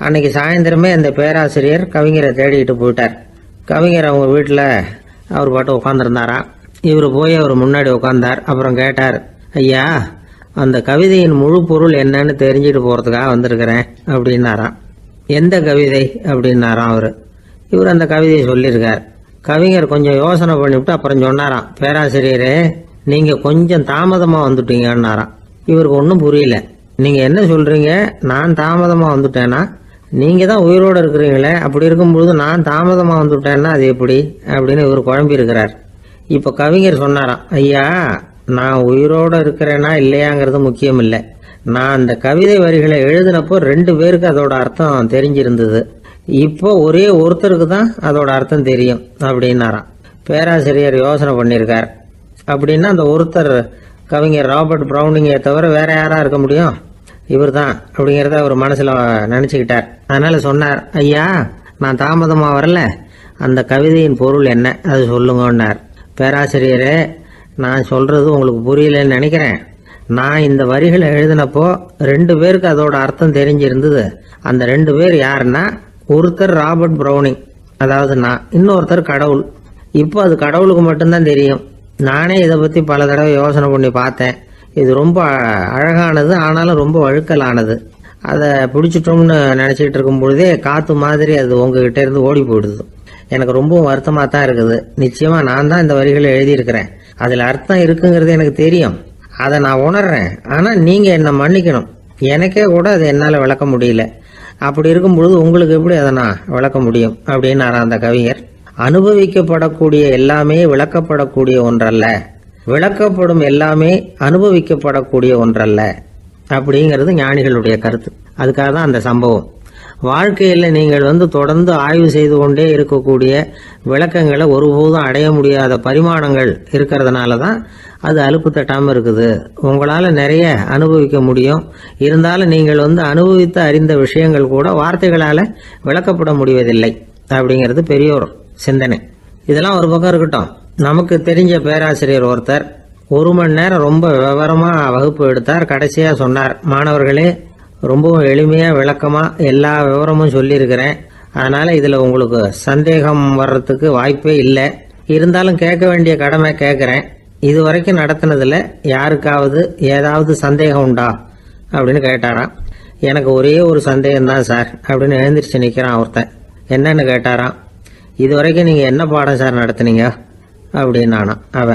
அன்னைக்கு சாயந்தரமே அந்த பேராசிரியர் கவிஞரை தேடிட்டு போயிட்டார். கவிஞர் அவங்க வீட்டில் அவர் பாட்டு உட்காந்துருந்தாராம். இவர் போய் அவர் முன்னாடி உட்காந்தார். அப்புறம் கேட்டார், ஐயா அந்த கவிதையின் முழு பொருள் என்னன்னு தெரிஞ்சுட்டு போகிறதுக்காக வந்திருக்கிறேன் அப்படின்னாராம். எந்த கவிதை அப்படின்னாராம் அவர். இவர் அந்த கவிதையை சொல்லியிருக்கார். கவிஞர் கொஞ்சம் யோசனை பண்ணிவிட்டு அப்புறம் சொன்னாராம், பேராசிரியரே நீங்கள் கொஞ்சம் தாமதமாக வந்துட்டீங்கன்னாராம். இவருக்கு ஒன்றும் புரியல. நீங்கள் என்ன சொல்கிறீங்க, நான் தாமதமாக வந்துட்டேன்னா? நீங்கள் தான் உயிரோடு இருக்கிறீங்களே, அப்படி இருக்கும்பொழுது நான் தாமதமாக வந்துட்டேன்னா அது எப்படி அப்படின்னு இவர் குழம்பி இருக்கிறார். இப்போ கவிஞர் சொன்னாராம், ஐயா நான் உயிரோடு இருக்கிறேன்னா இல்லையாங்கிறது முக்கியம் இல்லை. நான் அந்த கவிதை வரிகளை எழுதினப்போ ரெண்டு பேருக்கு அதோட அர்த்தம் தெரிஞ்சிருந்தது. இப்போ ஒரே ஒருத்தருக்கு தான் அதோட அர்த்தம் தெரியும் அப்படின்னாராம். பேராசிரியர் யோசனை பண்ணியிருக்கார். அப்படின்னா அந்த ஒருத்தர் கவிஞர் ராபர்ட் ப்ரௌனிங்கை தவிர வேற யாரா இருக்க முடியும்? இவர் தான் அப்படிங்கிறத அவர் மனசில் நினச்சிக்கிட்டார். அதனால சொன்னார், ஐயா நான் தாமதமாக வரல, அந்த கவிதையின் பொருள் என்ன அது சொல்லுங்கன்னார். பேராசிரியரே நான் சொல்றது உங்களுக்கு புரியலன்னு நினைக்கிறேன். நான் இந்த வரிகளை எழுதினப்போ ரெண்டு பேருக்கு அதோட அர்த்தம் தெரிஞ்சிருந்தது. அந்த ரெண்டு பேர் யாருன்னா, ஒருத்தர் ராபர்ட் ப்ரௌனிங், அதாவது நான், இன்னொருத்தர் கடவுள். இப்போ அது கடவுளுக்கு மட்டும்தான் தெரியும். நானே இதை பற்றி பல தடவை யோசனை பண்ணி பார்த்தேன். இது ரொம்ப அழகானது, ஆனாலும் ரொம்ப வழுக்கலானது. அதை பிடிச்சிட்டோம்னு நினச்சிக்கிட்டு இருக்கும் பொழுதே காற்று மாதிரி அது உங்ககிட்ட இருந்து ஓடி போயிடுது. எனக்கு ரொம்பவும் வருத்தமாக தான் இருக்குது. நிச்சயமாக நான் தான் இந்த வரிகளை எழுதியிருக்கிறேன். அதில் அர்த்தம் இருக்குங்கிறது எனக்கு தெரியும், அதை நான் உணர்றேன். ஆனால் நீங்கள் என்னை மன்னிக்கணும், எனக்கே கூட அதை என்னால் விளக்க முடியல. அப்படி இருக்கும் பொழுது உங்களுக்கு எப்படி அதை நான் விளக்க முடியும் அப்படின்னாரா அந்த கவிஞர். அனுபவிக்கப்படக்கூடிய எல்லாமே விளக்கப்படக்கூடிய ஒன்றல்ல, விளக்கப்படும் எல்லாமே அனுபவிக்கப்படக்கூடிய ஒன்றல்ல அப்படிங்கிறது ஞானிகளுடைய கருத்து. அதுக்காக தான் அந்த சம்பவம். வாழ்க்கையில் நீங்கள் வந்து தொடர்ந்து ஆய்வு செய்து கொண்டே இருக்கக்கூடிய விளக்கங்களை ஒருபோதும் அடைய முடியாத பரிமாணங்கள் இருக்கிறதுனால தான் அது அலுப்பு தட்டாமல் இருக்குது. உங்களால் நிறைய அனுபவிக்க முடியும், இருந்தாலும் நீங்கள் வந்து அனுபவித்து அறிந்த விஷயங்கள் கூட வார்த்தைகளால் விளக்கப்பட முடிவதில்லை அப்படிங்கிறது பெரியோர் சிந்தனை. இதெல்லாம் ஒரு பக்கம் இருக்கட்டும். நமக்கு தெரிஞ்ச பேராசிரியர் ஒருத்தர் ஒரு மணி நேரம் ரொம்ப விவரமாக வகுப்பு எடுத்தார். கடைசியாக சொன்னார், மாணவர்களே ரொம்பவும் எளிமையாக விளக்கமாக எல்லா விவரமும் சொல்லியிருக்கிறேன். அதனால் இதில் உங்களுக்கு சந்தேகம் வர்றதுக்கு வாய்ப்பே இல்லை. இருந்தாலும் கேட்க வேண்டிய கடமை கேட்குறேன். இது வரைக்கும் நடத்தினதில் யாருக்காவது ஏதாவது சந்தேகம் உண்டா அப்படின்னு கேட்டாராம். எனக்கு ஒரே ஒரு சந்தேகம் தான் சார் அப்படின்னு எழுந்திரிச்சு நிற்கிறான் ஒருத்தன். என்னன்னு கேட்டாராம். இது வரைக்கும் நீங்கள் என்ன பாடம் சார் நடத்துனீங்க அப்படின்னானா அவன்.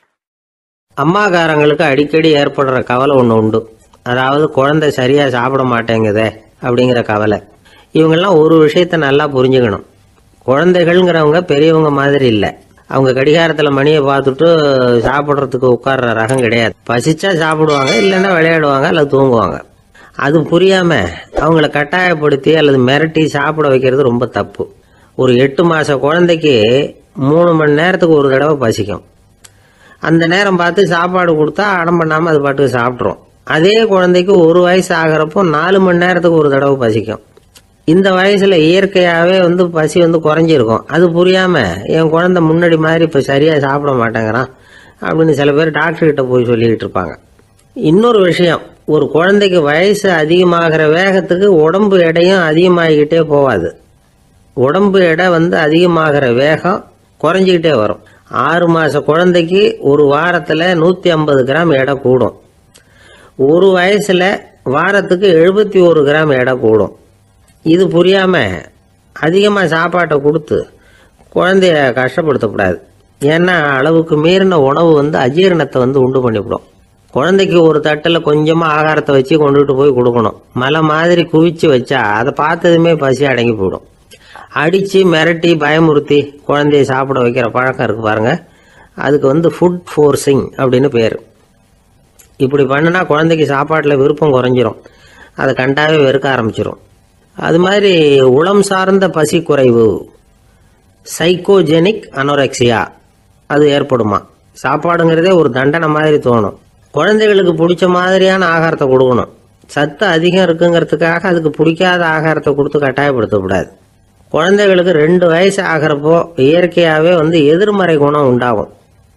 அம்மாக்காரங்களுக்கு அடிக்கடி ஏற்படுற கவலை ஒன்று உண்டு. அதாவது குழந்தை சரியாக சாப்பிட மாட்டேங்குதே அப்படிங்கிற கவலை. இவங்கெல்லாம் ஒரு விஷயத்த நல்லா புரிஞ்சுக்கணும். குழந்தைகள்ங்கிறவங்க பெரியவங்க மாதிரி இல்லை. அவங்க கடிகாரத்தில் மணியை பார்த்துட்டு சாப்பிட்றதுக்கு உட்கார்ற ரகம் கிடையாது. பசிச்சா சாப்பிடுவாங்க, இல்லைன்னா விளையாடுவாங்க அல்லது தூங்குவாங்க. அது புரியாமல் அவங்கள கட்டாயப்படுத்தி அல்லது மிரட்டி சாப்பிட வைக்கிறது ரொம்ப தப்பு. ஒரு எட்டு மாத குழந்தைக்கு மூணு மணி நேரத்துக்கு ஒரு தடவை பசிக்கும். அந்த நேரம் பார்த்து சாப்பாடு கொடுத்தா அடம் பண்ணாமல் அது பாட்டுக்கு சாப்பிட்றோம். அதே குழந்தைக்கு ஒரு வயசு ஆகிறப்போ நாலு மணி நேரத்துக்கு ஒரு தடவை பசிக்கும். இந்த வயசில் இயற்கையாகவே வந்து பசி வந்து குறைஞ்சிருக்கும். அது புரியாமல் என் குழந்தை முன்னாடி மாதிரி இப்போ சரியாக சாப்பிட மாட்டேங்கிறான் அப்படின்னு சில பேர் டாக்டர்கிட்ட போய் சொல்லிக்கிட்டு இருப்பாங்க. இன்னொரு விஷயம், ஒரு குழந்தைக்கு வயசு அதிகமாகிற வேகத்துக்கு உடம்பு எடையும் அதிகமாகிக்கிட்டே போகாது. உடம்பு எடை வந்து அதிகமாகிற வேகம் குறைஞ்சிக்கிட்டே வரும். ஆறு மாத குழந்தைக்கு ஒரு வாரத்தில் நூற்றி ஐம்பது கிராம் எடை கூடும். ஒரு வயசில் வாரத்துக்கு எழுபத்தி ஒரு கிராம் எடை கூடும். இது புரியாமல் அதிகமாக சாப்பாட்டை கொடுத்து குழந்தைய கஷ்டப்படுத்தக்கூடாது. ஏன்னா அளவுக்கு மீறின உணவு வந்து அஜீரணத்தை வந்து உண்டு பண்ணிவிடும். குழந்தைக்கு ஒரு தட்டில் கொஞ்சமாக ஆகாரத்தை வச்சு கொண்டுகிட்டு போய் கொடுக்கணும். மலை மாதிரி குவிச்சு வச்சா அதை பார்த்ததுமே பசி அடங்கி போயிடும். அடித்து மிரட்டி பயமுறுத்தி குழந்தைய சாப்பிட வைக்கிற பழக்கம் இருக்குது பாருங்க, அதுக்கு வந்து ஃபுட் ஃபோர்ஸிங் அப்படின்னு பேர். இப்படி பண்ணினா குழந்தைக்கு சாப்பாட்டில் விருப்பம் குறைஞ்சிரும், அதை கண்டாவே வெறுக்க ஆரம்பிச்சிடும். அது மாதிரி உளம் சார்ந்த பசி குறைவு, சைக்கோஜெனிக் அனோரெக்சியா, அது ஏற்படுமா. சாப்பாடுங்கிறதே ஒரு தண்டனை மாதிரி தோணும். குழந்தைகளுக்கு பிடிச்ச மாதிரியான ஆகாரத்தை கொடுக்கணும். சத்து அதிகம் இருக்குங்கிறதுக்காக அதுக்கு பிடிக்காத ஆகாரத்தை கொடுத்து கட்டாயப்படுத்தக்கூடாது. குழந்தைகளுக்கு ரெண்டு வயசு ஆகிறப்போ இயற்கையாகவே வந்து எதிர்மறை குணம் உண்டாகும்.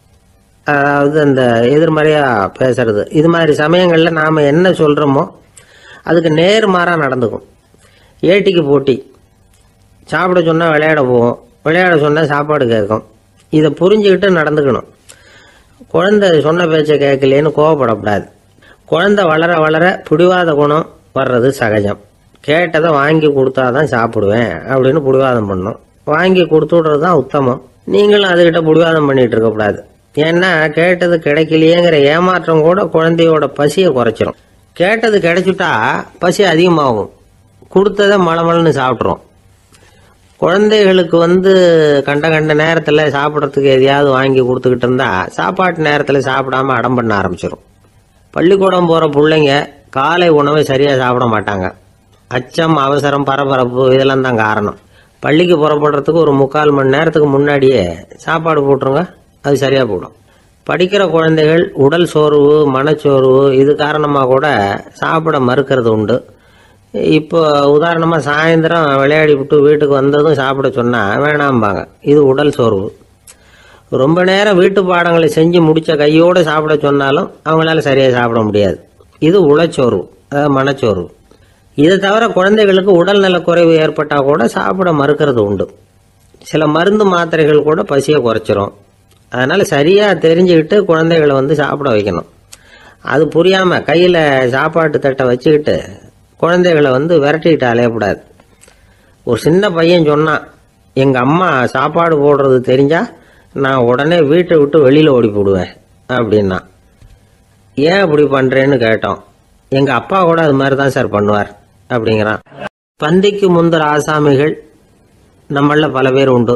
அதாவது அந்த எதிர்மறையாக பேசுறது. இது மாதிரி சமயங்களில் நாம் என்ன சொல்கிறோமோ அதுக்கு நேர்மாறாக நடந்துக்கும். ஏட்டிக்கு போட்டி. சாப்பிட சொன்னால் விளையாட போவோம், விளையாட சொன்னால் சாப்பாடு கேட்கும். இதை புரிஞ்சுக்கிட்டு நடந்துக்கணும். குழந்தை சொன்ன பேச்சை கேட்கலேன்னு கோவப்படக்கூடாது. குழந்தை வளர வளர பிடிவாத குணம் வர்றது சகஜம். கேட்டதை வாங்கி கொடுத்தாதான் சாப்பிடுவேன் அப்படின்னு பிடிவாதம் பண்ணும். வாங்கி கொடுத்து விடுறது தான் உத்தமம். நீங்களும் அதுகிட்ட பிடிவாதம் பண்ணிட்டு இருக்கக்கூடாது. ஏன்னா கேட்டது கிடைக்கலையேங்கிற ஏமாற்றம் கூட குழந்தையோட பசியை குறைச்சிரும். கேட்டது கிடைச்சிட்டா பசி அதிகமாகும். கொடுத்ததை மலமலன்னு சாப்பிட்றோம். குழந்தைகளுக்கு வந்து கண்ட கண்ட நேரத்தில் சாப்பிட்றதுக்கு எதையாவது வாங்கி கொடுத்துக்கிட்டு இருந்தா சாப்பாட்டு நேரத்தில் சாப்பிடாம அடம் பண்ண ஆரம்பிச்சிடும். பள்ளிக்கூடம் போகிற பிள்ளைங்க காலை உணவை சரியாக சாப்பிட மாட்டாங்க. அச்சம், அவசரம், பரபரப்பு இதெல்லாம் தான் காரணம். பள்ளிக்கு புறப்படுறதுக்கு ஒரு முக்கால் மணி நேரத்துக்கு முன்னாடியே சாப்பாடு போட்டுருங்க, அது சரியாக போடும். படிக்கிற குழந்தைகள் உடல் சோர்வு, மனச்சோர்வு இது காரணமாக கூட சாப்பிட மறுக்கிறது உண்டு. இப்போ உதாரணமாக சாயந்தரம் விளையாடி விட்டு வீட்டுக்கு வந்ததும் சாப்பிட சொன்னால் வேணாம்பாங்க. இது உடல் சோர்வு. ரொம்ப நேரம் வீட்டு பாடங்களை செஞ்சு முடித்த கையோடு சாப்பிட சொன்னாலும் அவங்களால சரியாக சாப்பிட முடியாது. இது உளச்சோர்வு, அதாவது மனச்சோர்வு. இதை தவிர குழந்தைகளுக்கு உடல் நலக்குறைவு ஏற்பட்டால் கூட சாப்பிட மறுக்கிறது உண்டு. சில மருந்து மாத்திரைகள் கூட பசியை குறைச்சிரும். அதனால் சரியாக தெரிஞ்சுக்கிட்டு குழந்தைகளை வந்து சாப்பிட வைக்கணும். அது புரியாமல் கையில் சாப்பாட்டு தட்டை வச்சுக்கிட்டு குழந்தைகளை வந்து விரட்டிக்கிட்டு அலையக்கூடாது. ஒரு சின்ன பையன் சொன்னான், எங்கள் அம்மா சாப்பாடு போடுறது தெரிஞ்சால் நான் உடனே வீட்டை விட்டு வெளியில் ஓடி போடுவேன் அப்படின்னா. ஏன் அப்படி பண்ணுறேன்னு கேட்டோம். எங்கள் அப்பா கூட அது மாதிரி தான் சார் பண்ணுவார் அப்படிங்கிறான். பந்திக்கு முந்தர ஆசாமிகள் நம்மள பல பேர் உண்டு.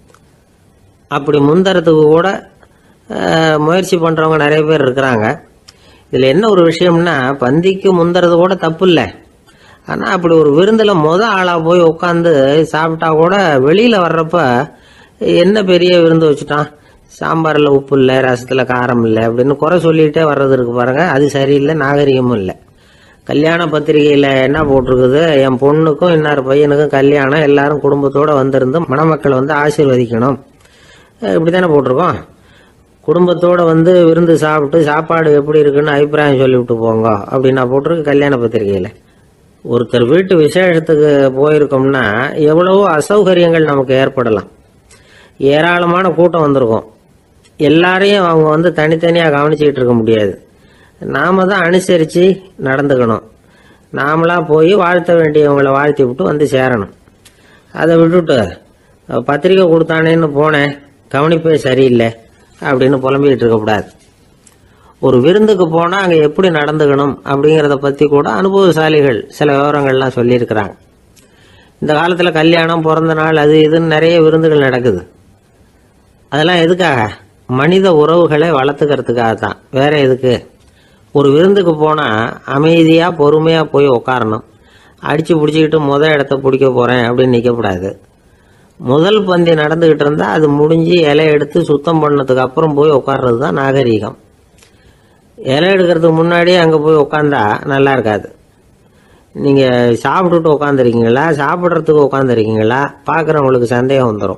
அப்படி முந்தறதுக்கு கூட முயற்சி பண்ணுறவங்க நிறைய பேர் இருக்கிறாங்க. இதில் என்ன ஒரு விஷயம்னா, பந்திக்கு முந்தறது கூட தப்பு இல்லை. ஆனால் அப்படி ஒரு விருந்தில் மொதல் ஆளாக போய் உட்காந்து சாப்பிட்டா கூட வெளியில் வர்றப்ப என்ன பெரிய விருந்து வச்சுட்டான், சாம்பாரில் உப்பு இல்லை, ரசத்தில் காரம் இல்லை அப்படின்னு குறை சொல்லிகிட்டே வர்றது இருக்கு பாருங்கள். அது சரியில்லை, நாகரிகமும் இல்லை. கல்யாண பத்திரிகையில் என்ன போட்டிருக்குது, என் பொண்ணுக்கும் இன்னார் பையனுக்கும் கல்யாணம், எல்லாரும் குடும்பத்தோடு வந்திருந்து மணமக்களை வந்து ஆசீர்வதிக்கணும், இப்படி தானே போட்டிருக்கோம். குடும்பத்தோடு வந்து விருந்து சாப்பிட்டு சாப்பாடு எப்படி இருக்குன்னு அபிப்பிராயம் சொல்லிவிட்டு போங்க அப்படின்னா போட்டிருக்கு கல்யாண பத்திரிகையில். ஒருத்தர் வீட்டு விசேஷத்துக்கு போயிருக்கோம்னா எவ்வளவோ அசௌகரியங்கள் நமக்கு ஏற்படலாம். ஏராளமான கூட்டம் வந்திருக்கும். எல்லாரையும் அவங்க வந்து தனித்தனியாக கவனிச்சிக்கிட்டு இருக்க முடியாது. நாம தான் அனுசரித்து நடந்துக்கணும். நாமளாக போய் வாழ்த்த வேண்டியவங்களை வாழ்த்தி விட்டு வந்து சேரணும். அதை விட்டுட்டு பத்திரிக்கை கொடுத்தானேன்னு போனேன், கவனிப்பே சரியில்லை அப்படின்னு புலம்பிக்கிட்டு இருக்கக்கூடாது. ஒரு விருந்துக்கு போனால் அங்கே எப்படி நடந்துக்கணும் அப்படிங்கிறத பற்றி கூட அனுபவசாலிகள் சில விவரங்கள்லாம் சொல்லியிருக்கிறாங்க. இந்த காலத்தில் கல்யாணம், பிறந்த நாள், அது இதுன்னு நிறைய விருந்துகள் நடக்குது. அதெல்லாம் எதுக்காக? மனித உறவுகளை வளர்த்துக்கிறதுக்காக தான், வேற எதுக்கு? ஒரு விருந்துக்கு போனால் அமைதியாக பொறுமையாக போய் உட்காரணும். அடித்து பிடிச்சிக்கிட்டு முதல் இடத்த பிடிக்க போகிறேன் அப்படின்னு நிற்கக்கூடாது. முதல் பந்தி நடந்துக்கிட்டு இருந்தால் அது முடிஞ்சு இலை எடுத்து சுத்தம் பண்ணதுக்கு அப்புறம் போய் உட்கார்றது தான் நாகரீகம். இலை எடுக்கிறதுக்கு முன்னாடியே அங்கே போய் உட்காந்தா நல்லா இருக்காது. நீங்கள் சாப்பிட்டுட்டு உட்காந்துருக்கீங்களா, சாப்பிட்றதுக்கு உட்காந்துருக்கீங்களா, பார்க்குறவங்களுக்கு சந்தேகம் வந்துடும்.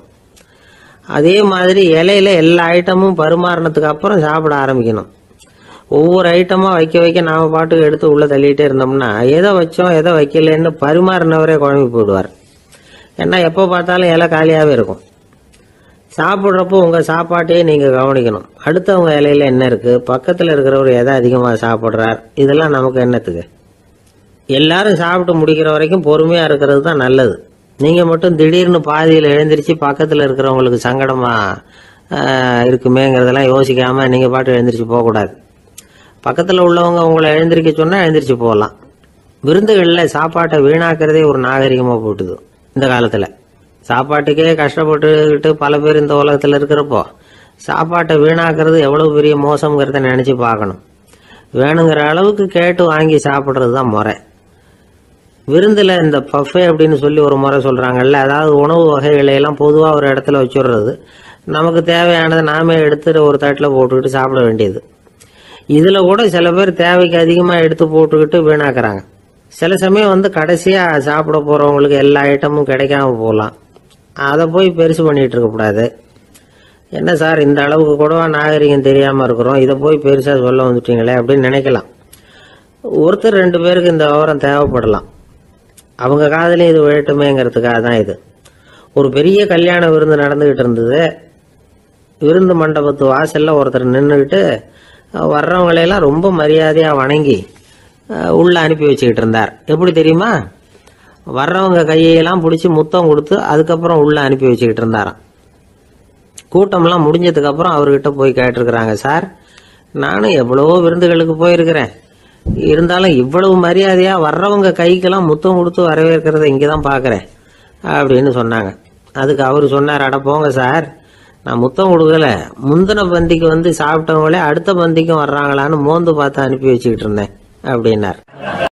அதே மாதிரி இலையில எல்லா ஐட்டமும் பரிமாறினதுக்கு அப்புறம் சாப்பிட ஆரம்பிக்கணும். ஒவ்வொரு ஐட்டமாக வைக்க வைக்க நாம் பாட்டுக்கு எடுத்து உள்ளே தள்ளிகிட்டே இருந்தோம்னா எதை வச்சோம் எதை வைக்கலன்னு பரிமாறினவரே குழம்பி போயிடுவார். ஏன்னா எப்போ பார்த்தாலும் இலை காலியாகவே இருக்கும். சாப்பிட்றப்போ உங்கள் சாப்பாட்டையே நீங்கள் கவனிக்கணும். அடுத்தவங்க இலையில என்ன இருக்குது, பக்கத்தில் இருக்கிறவர் எதை அதிகமாக சாப்பிட்றார், இதெல்லாம் நமக்கு என்னத்துக்கு? எல்லாரும் சாப்பிட்டு முடிக்கிற வரைக்கும் பொறுமையாக இருக்கிறது தான் நல்லது. நீங்கள் மட்டும் திடீர்னு பாதியில் எழுந்திரிச்சு பக்கத்தில் இருக்கிறவங்களுக்கு சங்கடமாக இருக்குமேங்கிறதெல்லாம் யோசிக்காமல் நீங்கள் பாட்டு எழுந்திரிச்சு போகக்கூடாது. பக்கத்தில் உள்ளவங்க உங்களை எழுந்திரிக்க சொன்னால் எழுந்திரிச்சு போகலாம். விருந்துகளில் சாப்பாட்டை வீணாக்கிறதே ஒரு நாகரிகமாக போட்டுது இந்த காலத்தில். சாப்பாட்டுக்கே கஷ்டப்பட்டுக்கிட்டு பல பேர் இந்த உலகத்தில் இருக்கிறப்போ சாப்பாட்டை வீணாக்கிறது எவ்வளோ பெரிய மோசங்கிறத நினச்சி பார்க்கணும். வேணுங்கிற அளவுக்கு கேட்டு வாங்கி சாப்பிட்றது தான் முறை. விருந்தில் இந்த பஃபே அப்படின்னு சொல்லி ஒரு முறை சொல்கிறாங்கல்ல, அதாவது உணவு வகைகளையெல்லாம் பொதுவாக ஒரு இடத்துல வச்சுடுறது, நமக்கு தேவையானதை நாமே எடுத்துட்டு ஒரு தட்டில் போட்டுக்கிட்டு சாப்பிட வேண்டியது. இதில் கூட சில பேர் தேவைக்கு அதிகமாக எடுத்து போட்டுக்கிட்டு வீணாக்குறாங்க. சில சமயம் வந்து கடைசியாக சாப்பிட போகிறவங்களுக்கு எல்லா ஐட்டமும் கிடைக்காம போகலாம். அதை போய் பெருசு பண்ணிகிட்டு இருக்கக்கூடாது. என்ன சார் இந்த அளவுக்கு கூடவா நாகரிகம் தெரியாமல் இருக்கிறோம், இதை போய் பெருசாக சொல்ல வந்துட்டீங்களே அப்படின்னு நினைக்கலாம். ஒருத்தர் ரெண்டு பேருக்கு இந்த விவரம் தேவைப்படலாம். அவங்க காதலையும் இது விழட்டுமேங்கிறதுக்காக தான் இது. ஒரு பெரிய கல்யாண விருந்து நடந்துகிட்டு இருந்தது. விருந்து மண்டபத்து வாசல்ல ஒருத்தர் நின்றுக்கிட்டு வர்றவங்களையெல்லாம் ரொம்ப மரியாதையா வணங்கி உள்ள அனுப்பி வச்சுக்கிட்டு இருந்தார். எப்படி தெரியுமா? வர்றவங்க கையெல்லாம் பிடிச்சி முத்தம் கொடுத்து அதுக்கப்புறம் உள்ள அனுப்பி வச்சுக்கிட்டு இருந்தாராம். கூட்டம்லாம் முடிஞ்சதுக்கு அப்புறம் அவர்கிட்ட போய் கேட்டிருக்கிறாங்க, சார் நானும் எவ்வளவோ விருந்துகளுக்கு போயிருக்கிறேன், இருந்தாலும் இவ்வளவு மரியாதையா வர்றவங்க கைக்கெல்லாம் முத்தம் கொடுத்து வரவேற்கிறத இங்கதான் பாக்குறேன் அப்படின்னு சொன்னாங்க. அதுக்கு அவரு சொன்னார், அட போங்க சார், நான் முத்தம் கொடுக்கல, முந்தின பந்திக்கு வந்து சாப்பிட்டவங்களே அடுத்த பந்திக்கும் வர்றாங்களான்னு மோந்து பார்த்து அனுப்பி வச்சுக்கிட்டு இருந்தேன் அப்படின்னார்.